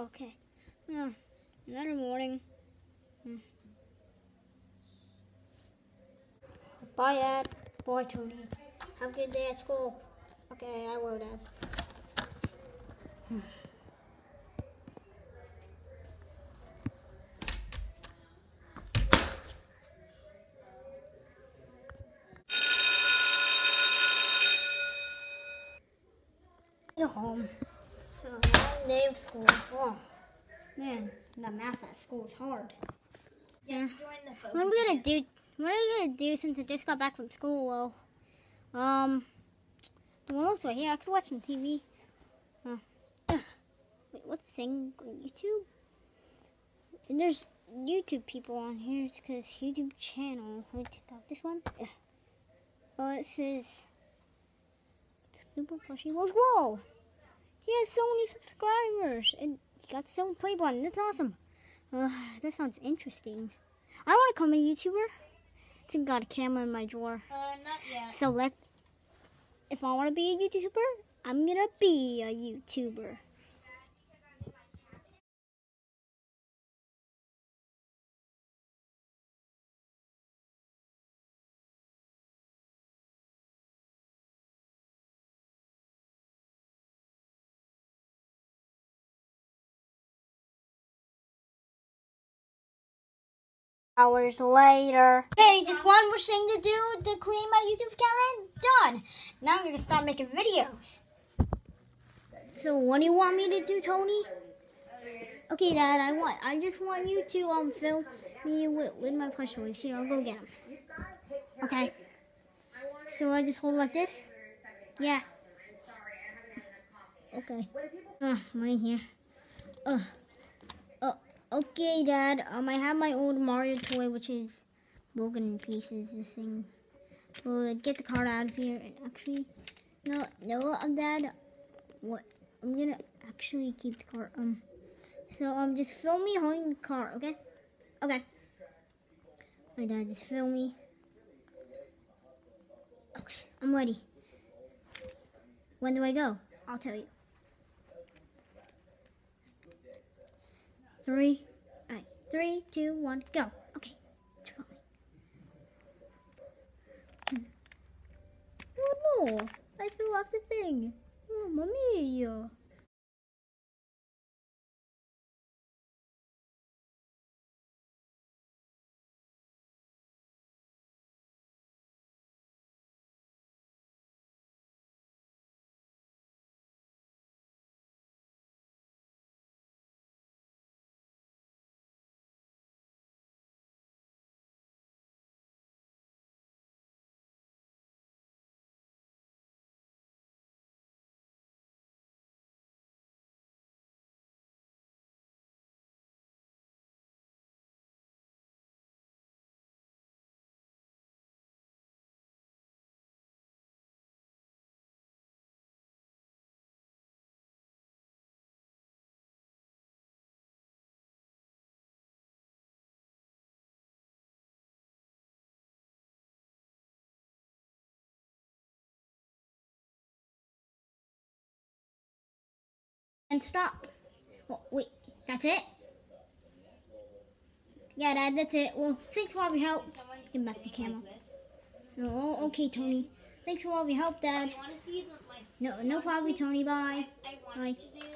okay. Another morning. Bye, Dad. Bye, Tony. Have a good day at school. Okay, I will, Dad. At home. So, long day of school. Oh, man, the math at school is hard. Yeah. What am I gonna do since I just got back from school? Well, the one's right here. I could watch some TV. Wait, what's the thing? YouTube? And there's YouTube people on here. It's because YouTube channel. Let me take out this one. It says Super Plushie. Whoa! He has so many subscribers, and he got the play button. That's awesome. That sounds interesting. I want to become a YouTuber. I think I got a camera in my drawer. Not yet. So if I want to be a YouTuber, I'm gonna be a YouTuber. Hours later. Okay, just one more thing to do to create my YouTube account and done. Now I'm gonna start making videos. So what do you want me to do, Tony? Okay, Dad, I just want you to film me with my plush toys. Here, I'll go get them. Okay. So I just hold like this? Yeah. Okay. Mine here. Okay, Dad. I have my old Mario toy, which is broken in pieces. This thing. We'll get the card out of here. And actually, no, Dad. What? I'm gonna actually keep the card. So just film me holding the card, okay? Okay. My Dad, just film me. Okay, I'm ready. When do I go? I'll tell you. 3, 2, 1, go. Okay, it's filming. Oh no, I fell off the thing. Mamma mia. And stop. Oh, wait, that's it? Yeah, Dad, that's it. Well, thanks for all your help. Give back the camera. No, okay, Tony. Thanks for all your help, Dad. You want to see No problem, Tony. Bye. I Bye. to do